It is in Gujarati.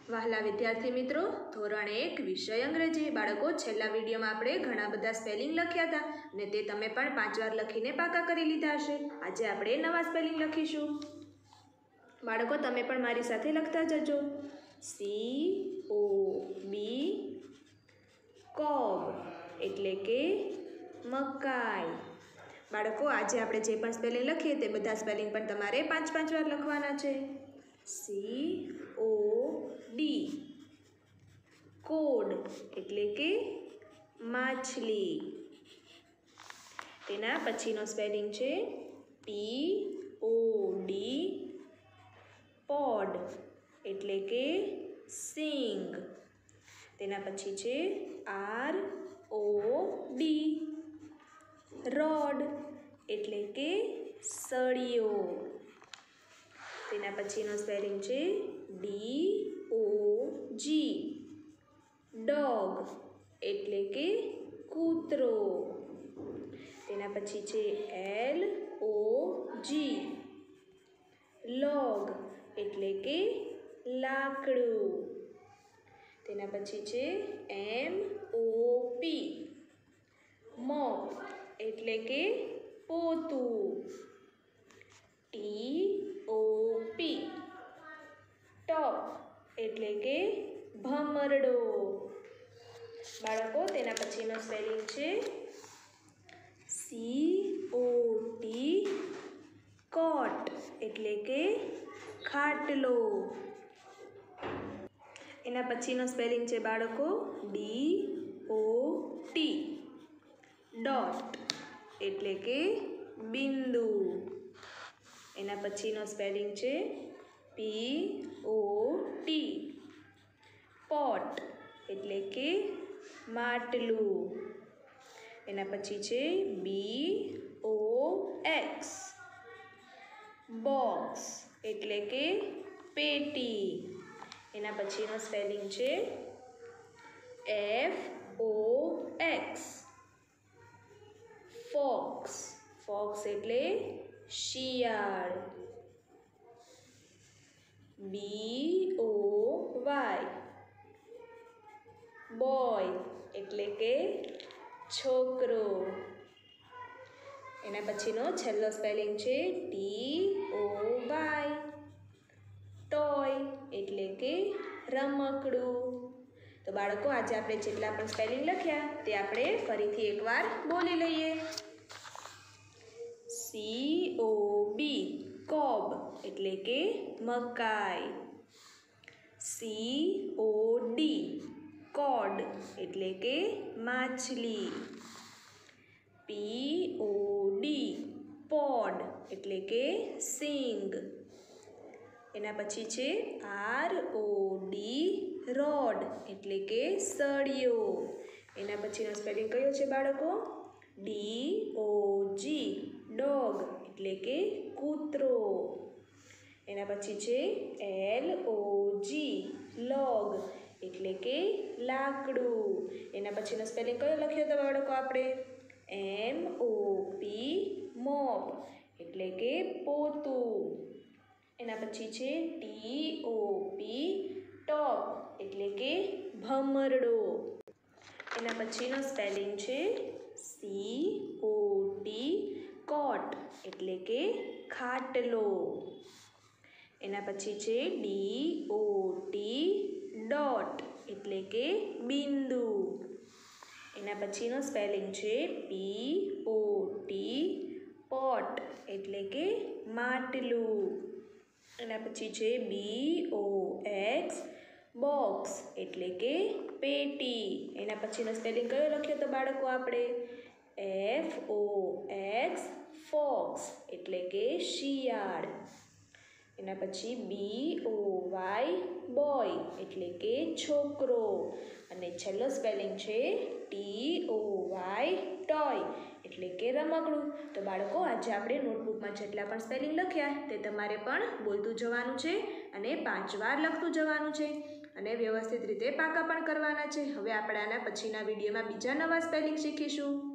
વહાલા વિદ્યાર્થી મિત્રો, ધોરણ 1 વિષય અંગ્રેજી. બાળકો, છેલ્લા વિડીયોમાં આપણે ઘણા બધા સ્પેલિંગ લખ્યા હતા અને તે તમે પણ 5 વાર લખીને પાકા કરી લીધા હશે. આજે આપણે નવા સ્પેલિંગ લખીશું. બાળકો, તમે પણ મારી સાથે લખતા જજો. COB કોબ એટલે કે મકાઈ. બાળકો, આજે આપણે જે પણ સ્પેલિંગ લખીએ તે બધા સ્પેલિંગ પણ તમારે 5 વાર લખવાના છે. COD કોડ એટલે કે માછલી. તેના પછીનો સ્પેલિંગ છે POD પોડ એટલે કે સિંગ. તેના પછી છે ROD રોડ એટલે કે સળિયો. તેના પછીનો સ્પેલિંગ છે DOG ડોગ એટલે કે કૂતરો. તેના પછી છે LOG લોગ એટલે કે લાકડું. તેના પછી છે MOP મોપ એટલે કે પોતું. TOP ટોપ એટલે કે ભમરડો. બાળકો, તેના પછીનો સ્પેલિંગ છે COT કોટ એટલે કે ખાટલો. એના પછીનો સ્પેલિંગ છે બાળકો DOT ડોટ એટલે કે બિંદુ. એના પછીનો સ્પેલિંગ છે POT પોટ એટલે કે માટલું. એના પછી છે BOX બોક્સ એટલે કે પેટી. એના પછીનો સ્પેલિંગ છે FOX ફોક્સ. ફોક્સ એટલે શિયાળ. BOY બોય એટલે કે છોકરો. એના પછીનો છેલ્લો સ્પેલિંગ છે TOY ટોય એટલે કે રમકડું. તો બાળકો, આજે આપણે જેટલા પણ સ્પેલિંગ લખ્યા તે આપણે ફરીથી એકવાર બોલી લઈએ. COB કોબ એટલે કે મકાઈ. COD કોડ એટલે કે માછલી. POD પોડ એટલે કે સિંગ. એના પછી છે ROD રોડ એટલે કે સળિયો. એના પછીનો સ્પેલિંગ કયો છે બાળકો? DOG ડોગ એટલે કે કૂતરો. એના પછી છે LOG લોગ એટલે કે લાકડું. એના પછીનો સ્પેલિંગ કયો લખ્યો હતો બાળકો આપણે? MOP મોપ એટલે કે પોતું. એના પછી છે TOP ટોપ એટલે કે ભમરડો. એના પછીનો સ્પેલિંગ છે COT કોટ એટલે કે ખાટલો. એના પછી છે DOT ડોટ એટલે કે બિંદુ. એના પછીનો સ્પેલિંગ છે POT પોટ એટલે કે માટલું. એના પછી છે BOX બોક્સ એટલે કે પેટી. એના પછીનો સ્પેલિંગ કયો લખ્યો તો બાળકો આપણે? FOX ફોક્સ એટલે કે શિયાળ. એના પછી BOY બોય એટલે કે છોકરો. અને છેલ્લો સ્પેલિંગ છે TOY ટોય એટલે કે રમકડું. તો બાળકો, આજે આપણે નોટબુકમાં જેટલા પણ સ્પેલિંગ લખ્યા તે તમારે પણ બોલતું જવાનું છે અને 5 વાર લખતું જવાનું છે અને વ્યવસ્થિત રીતે પાકા પણ કરવાના છે. હવે આપણે આના પછીના વિડીયોમાં બીજા નવા સ્પેલિંગ શીખીશું.